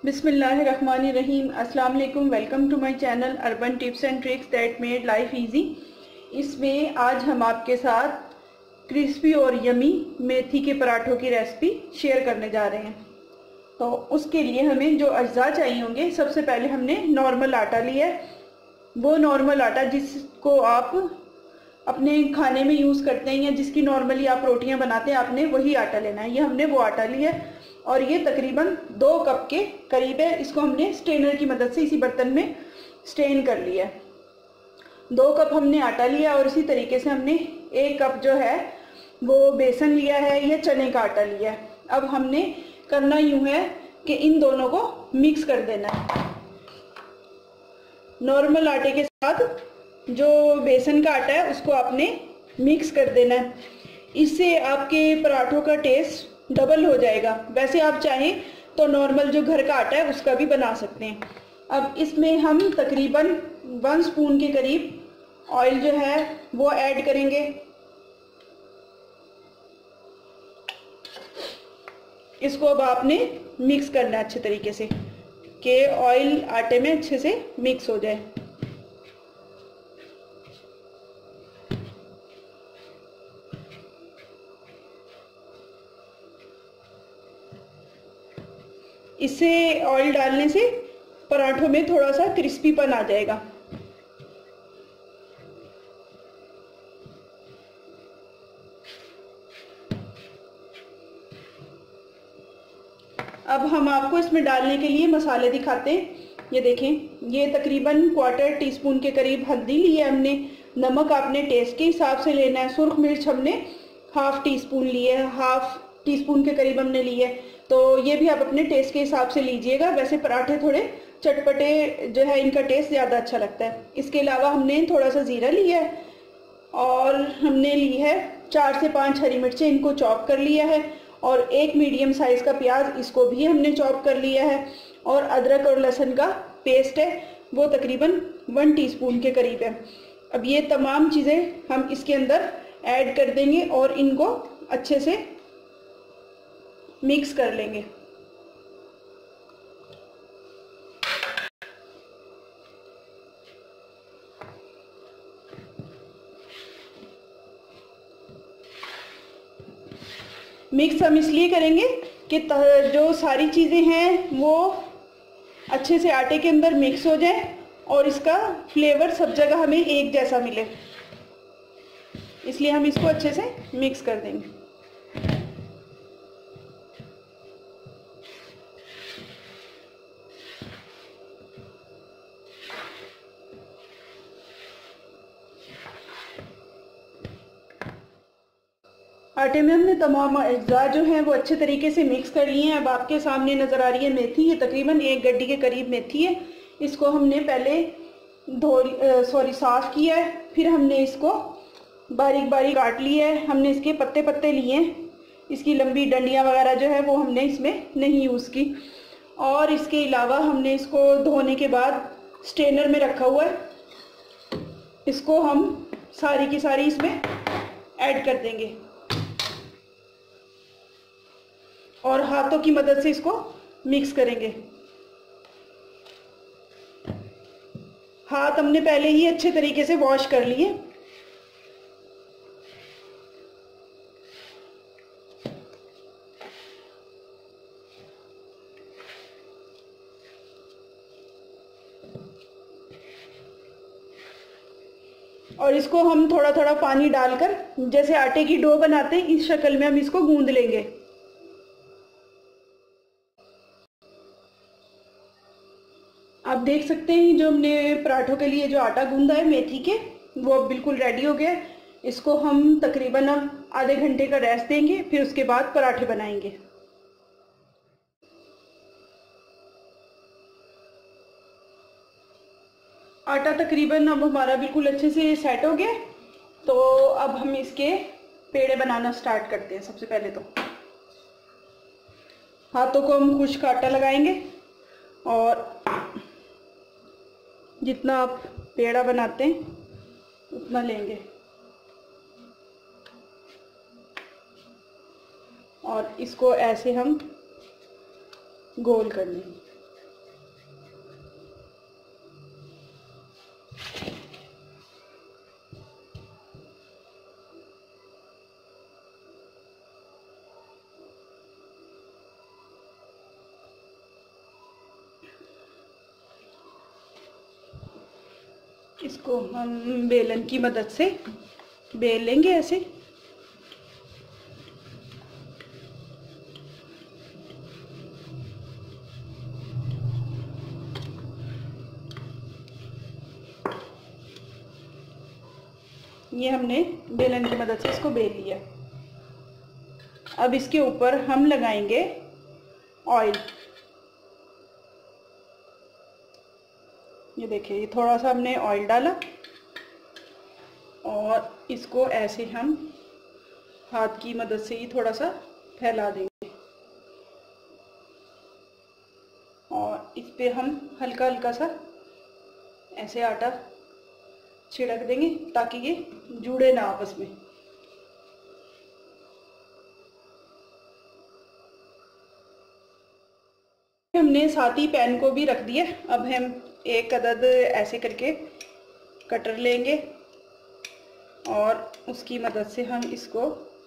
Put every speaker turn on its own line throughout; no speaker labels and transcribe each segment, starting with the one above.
बिस्मिल्लाहिर्रहमानिर्रहीम। अस्सलाम वालेकुम। Welcome to my channel urban tips and tricks that made life easy. इसमें आज हम आपके साथ क्रिस्पी और यमी मेथी के पराठों की रेसिपी शेयर करने जा रहे हैं। तो उसके लिए हमें जो अज्जा चाहिए होंगे, सबसे पहले हमने नॉर्मल आटा लिया है। वो नॉर्मल आटा जिसको आप अपने खाने में यूज़ करते हैं या जिसकी नॉर्मली आप रोटियां बनाते हैं, आपने वही आटा लेना है। ये हमने वो आटा लिया है और ये तकरीबन 2 कप के करीब है। इसको हमने स्ट्रेनर की मदद से इसी बर्तन में स्ट्रेन कर लिया है। 2 कप हमने आटा लिया और इसी तरीके से हमने 1 कप जो है वो बेसन लिया है या चने का आटा लिया है। अब हमने करना यूं है कि इन दोनों को मिक्स कर देना है। नॉर्मल आटे के साथ जो बेसन का आटा है उसको आपने मिक्स कर देना है। इससे आपके पराठों का टेस्ट डबल हो जाएगा। वैसे आप चाहें तो नॉर्मल जो घर का आटा है उसका भी बना सकते हैं। अब इसमें हम तकरीबन 1 स्पून के करीब ऑयल जो है वो ऐड करेंगे। इसको अब आपने मिक्स करना है अच्छे तरीके से कि ऑयल आटे में अच्छे से मिक्स हो जाए। इससे ऑयल डालने से पराठों में थोड़ा सा क्रिस्पीपन आ जाएगा। अब हम आपको इसमें डालने के लिए मसाले दिखाते हैं। ये देखें, ये तकरीबन 1/4 टीस्पून के करीब हल्दी ली है हमने। नमक आपने टेस्ट के हिसाब से लेना है। सुर्ख मिर्च हमने 1/2 टीस्पून ली है, 1/2 टीस्पून के करीब हमने ली है। तो ये भी आप अपने टेस्ट के हिसाब से लीजिएगा। वैसे पराठे थोड़े चटपटे जो है, इनका टेस्ट ज़्यादा अच्छा लगता है। इसके अलावा हमने थोड़ा सा ज़ीरा लिया है और हमने ली है 4 से 5 हरी मिर्चें, इनको चॉप कर लिया है। और 1 मीडियम साइज़ का प्याज, इसको भी हमने चॉप कर लिया है। और अदरक और लहसुन का पेस्ट है, वो तकरीबन 1 टीस्पून के करीब है। अब ये तमाम चीज़ें हम इसके अंदर ऐड कर देंगे और इनको अच्छे से मिक्स कर लेंगे। मिक्स हम इसलिए करेंगे कि जो सारी चीज़ें हैं वो अच्छे से आटे के अंदर मिक्स हो जाए और इसका फ्लेवर सब जगह हमें एक जैसा मिले, इसलिए हम इसको अच्छे से मिक्स कर देंगे। आटे में हमने तमाम अज्जा जो हैं वो अच्छे तरीके से मिक्स कर लिए हैं। अब आपके सामने नज़र आ रही है मेथी। ये तकरीबन 1 गड्डी के करीब मेथी है। इसको हमने पहले साफ़ किया है, फिर हमने इसको बारीक बारीक काट लिया है। हमने इसके पत्ते पत्ते लिए हैं। इसकी लंबी डंडियाँ वगैरह जो है वो हमने इसमें नहीं यूज़ की। और इसके अलावा हमने इसको धोने के बाद स्ट्रेनर में रखा हुआ है। इसको हम सारी की सारी इसमें ऐड कर देंगे और हाथों की मदद से इसको मिक्स करेंगे। हाथ हमने पहले ही अच्छे तरीके से वॉश कर लिए। और इसको हम थोड़ा थोड़ा पानी डालकर जैसे आटे की डो बनाते हैं, इस शक्ल में हम इसको गूंद लेंगे। आप देख सकते हैं जो हमने पराठों के लिए जो आटा गूंदा है मेथी के, वो अब बिल्कुल रेडी हो गया है। इसको हम तकरीबन अब आधे घंटे का रेस्ट देंगे, फिर उसके बाद पराठे बनाएंगे। आटा तकरीबन अब हमारा बिल्कुल अच्छे से सेट हो गया। तो अब हम इसके पेड़े बनाना स्टार्ट करते हैं। सबसे पहले तो हाथों को हम खुश्क आटा लगाएंगे और जितना आप पेड़ा बनाते हैं उतना लेंगे और इसको ऐसे हम गोल कर लेंगे। इसको हम बेलन की मदद से बेल लेंगे ऐसे। ये हमने बेलन की मदद से इसको बेल लिया। अब इसके ऊपर हम लगाएंगे ऑयल। ये देखिए, ये थोड़ा सा हमने ऑयल डाला और इसको ऐसे हम हाथ की मदद से ही थोड़ा सा फैला देंगे और इस पे हम हल्का हल्का सा ऐसे आटा छिड़क देंगे ताकि ये जुड़े ना आपस में। हमने साथ ही पैन को भी रख दिया। अब हम एक अदद ऐसे करके कटर लेंगे और उसकी मदद से हम इसको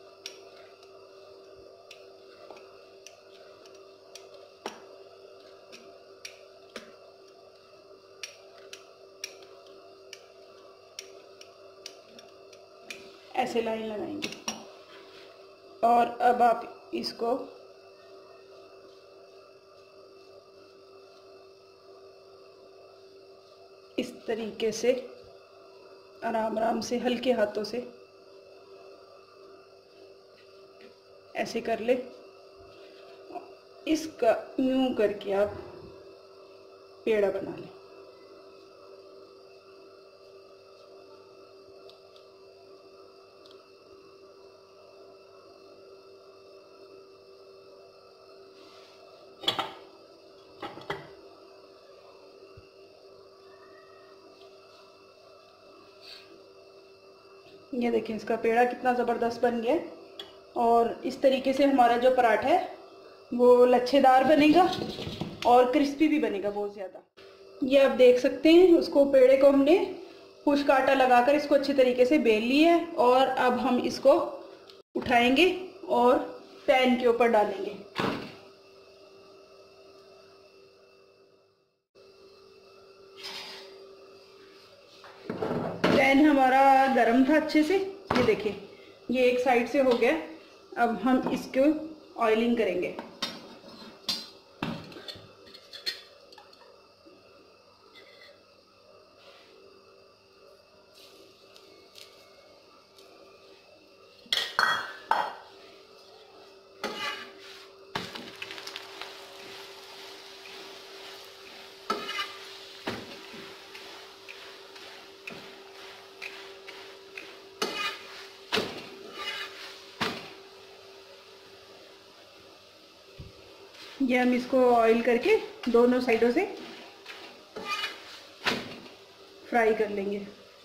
ऐसे लाइन लगाएंगे और अब आप इसको इस तरीके से आराम आराम से हल्के हाथों से ऐसे कर ले। इसका यूं करके आप पेड़ा बना लें। ये देखिए, इसका पेड़ा कितना ज़बरदस्त बन गया है और इस तरीके से हमारा जो पराठा है वो लच्छेदार बनेगा और क्रिस्पी भी बनेगा बहुत ज़्यादा। ये आप देख सकते हैं, उसको पेड़े को हमने खुश्क आटा लगाकर इसको अच्छे तरीके से बेल लिया है और अब हम इसको उठाएंगे और पैन के ऊपर डालेंगे। पैन हमारा गर्म था अच्छे से। ये देखिए, ये एक साइड से हो गया। अब हम इसको ऑयलिंग करेंगे। ये हम इसको ऑयल करके दोनों साइडों से फ्राई कर लेंगे।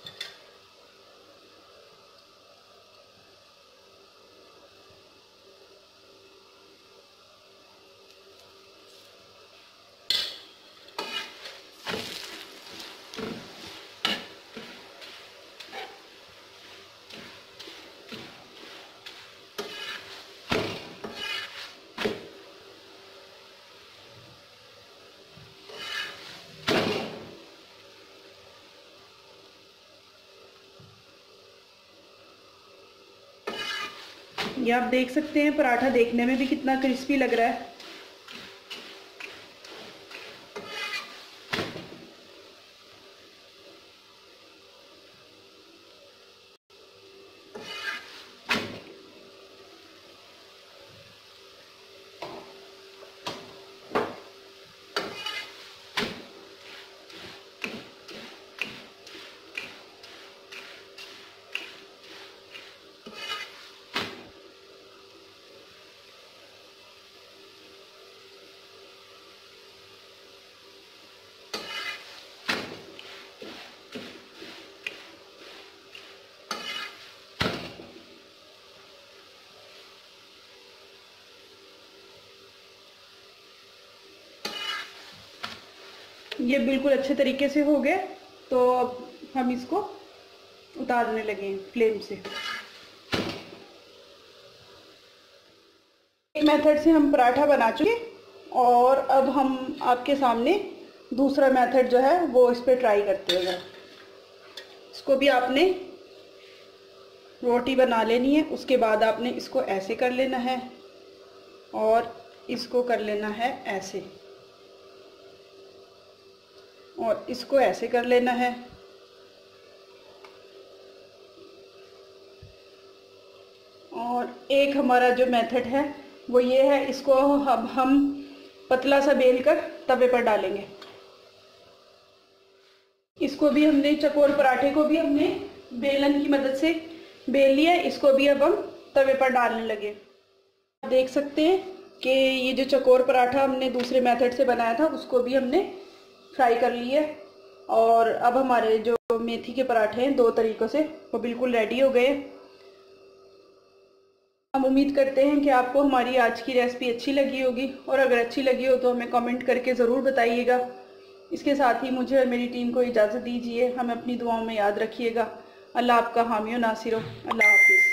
ये आप देख सकते हैं, पराठा देखने में भी कितना क्रिस्पी लग रहा है। ये बिल्कुल अच्छे तरीके से हो गया, तो अब हम इसको उतारने लगे फ्लेम से। एक मेथड से हम पराठा बना चुके और अब हम आपके सामने दूसरा मेथड जो है वो इस पे ट्राई करते हैं। इसको भी आपने रोटी बना लेनी है। उसके बाद आपने इसको ऐसे कर लेना है और इसको कर लेना है ऐसे, और इसको ऐसे कर लेना है। और एक हमारा जो मेथड है वो ये है, इसको अब हम पतला सा बेल कर तवे पर डालेंगे। इसको भी हमने, चकोर पराठे को भी हमने बेलन की मदद से बेल लिया। इसको भी अब हम तवे पर डालने लगे। देख सकते हैं कि ये जो चकोर पराठा हमने दूसरे मेथड से बनाया था उसको भी हमने फ्राई कर लिया है। और अब हमारे जो मेथी के पराठे हैं 2 तरीक़ों से वो बिल्कुल रेडी हो गए। हम उम्मीद करते हैं कि आपको हमारी आज की रेसिपी अच्छी लगी होगी, और अगर अच्छी लगी हो तो हमें कमेंट करके ज़रूर बताइएगा। इसके साथ ही मुझे और मेरी टीम को इजाज़त दीजिए। हमें अपनी दुआओं में याद रखिएगा। अल्लाह आपका हामी और नासिर हो। अल्लाह हाफिज़।